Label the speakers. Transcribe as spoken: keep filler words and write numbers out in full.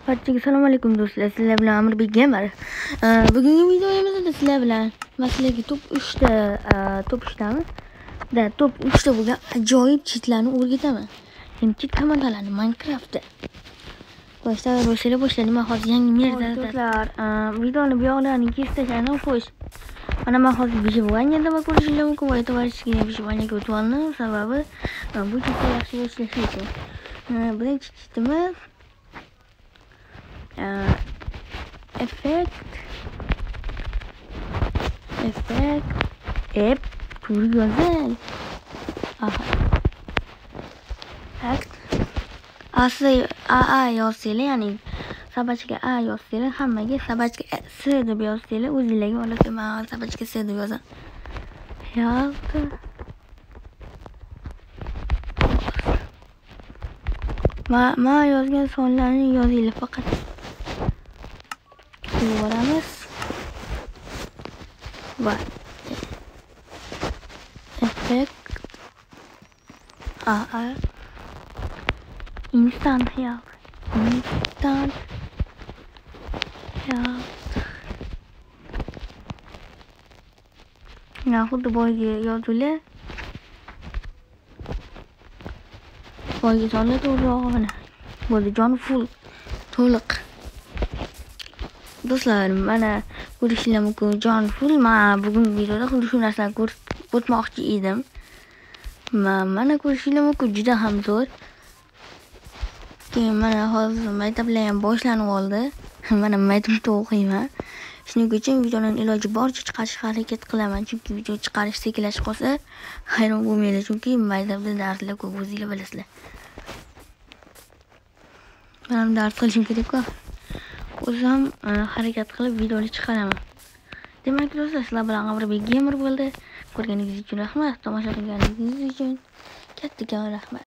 Speaker 1: Barchaga assalomu alaykum do'stlar. Sizlar bilan Amirbek Gamer. Bugungi videomizda sizlar bilan masalan top uchta top ishlami. Da top uchta bo'lgan ajoyib cheatlarni o'rgataman. Ya'ni cheat komandalarni Minecraftda. Boshlar boshlar boshladim. Men hozir yangi merda do'stlar. Videoni bu yoqlarni kesib tashladim, xo'sh. Mana men hozir выживание deb ko'rishingiz mumkin. Va tovarishga выживание o'tgandim. Sababi bu cheatlar yaxshi ishlashi uchun. Birinchi cheatimiz Uh, effect effect ep puri güzel aha effect asli a a yozsanglar, ya'ni sabachka a yozsanglar, hammaga sabachka s deb yozsanglar o'zingizlarga olasiz. Men sabachka s deb yozaman. Yalta ma ma yozgan sonlarni yozinglar faqat. Yuvaramiz va effect a a instant help instant help na xuddi boyga yozuvlar boyga sonlar to'g'rirog'i mana bo'ldi. Jon full to'liq do'stlar, mana ko'rishinglar mumkin, jon full. Men bugungi videoda xuddi shu narsani ko'rsatib o'tmoqchi edim. Mana ko'rishinglar mumkin, juda ham zo'r. Keyin mana hozir maktablar ham boshlanib oldi. Mana maktabda o'qiyman. Shuning uchun videoni iloji boricha chiqarishga harakat qilaman. Chunki video chiqarish sekinlashib qolsa, hayron bo'lmanglar, chunki maktabda darslar ko'p, o'zingizlar bilasizlar. Men dars qilishim kerak-ku. O'zim harakat qilib videoni chiqaraman. Demak do'stlar, sizlar bilan Amirbek Gamer bo'ldi. Ko'rganingiz uchun rahmat. Tomosha qilganingiz uchun katta rahmat.